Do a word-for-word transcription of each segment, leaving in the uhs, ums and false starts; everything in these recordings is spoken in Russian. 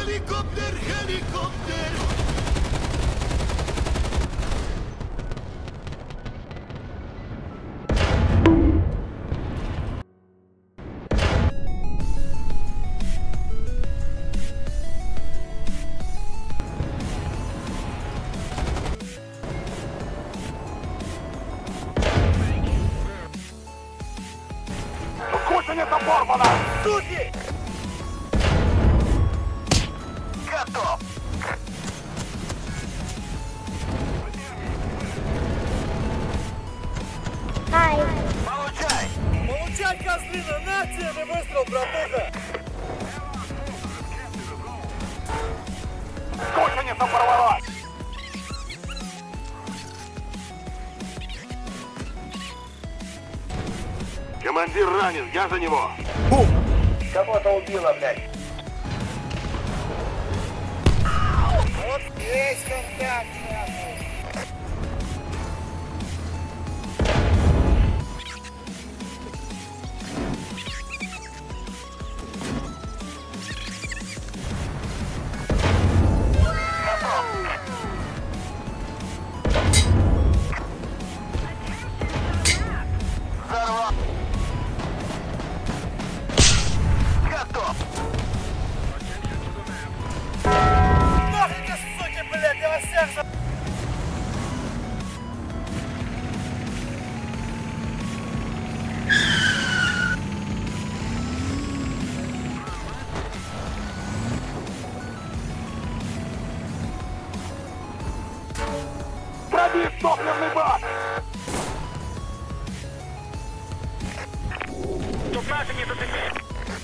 Helikopter, helikopter! Гусеница порвана! Суки! Готов! Ай. Получай! Получай, козлина! На тебе выстрел, братуха! Гусеница порвалась! Командир ранен, я за него! Бум! Кого-то убило, блядь! Вот есть контакт, нахуй! Взорвал! Готов! Нахрен ты, суки, блядь, я вас всех за... Пробит топливный бак! Тут наши не зацепили!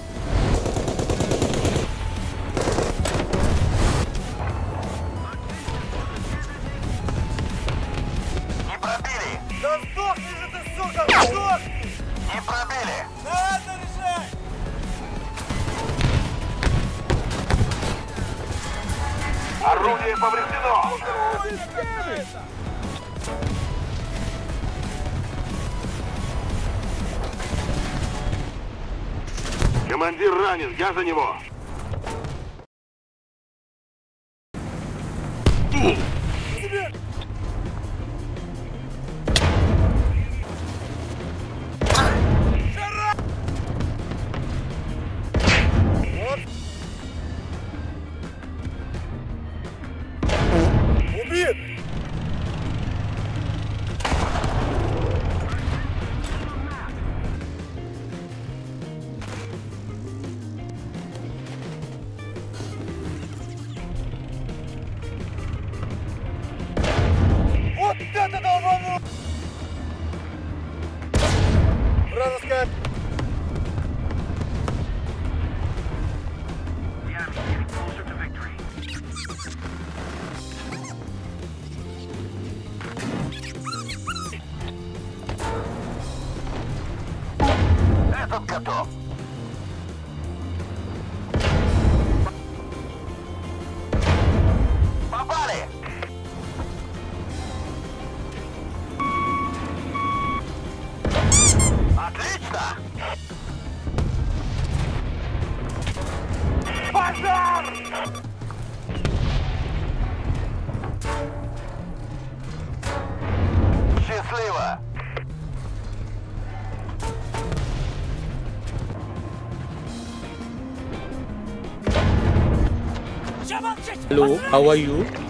Не пробили! Да сдохни же ты, сука, сдохни! Не пробили! Надо решать! Орудие повреждено! Командир ранен, я за него! Тебе! Жара! Вот! Убит! Вот это долбану! Вражеская! Этот готов! Попали! Отлично! Пожар! Счастливо! Hello, how are you?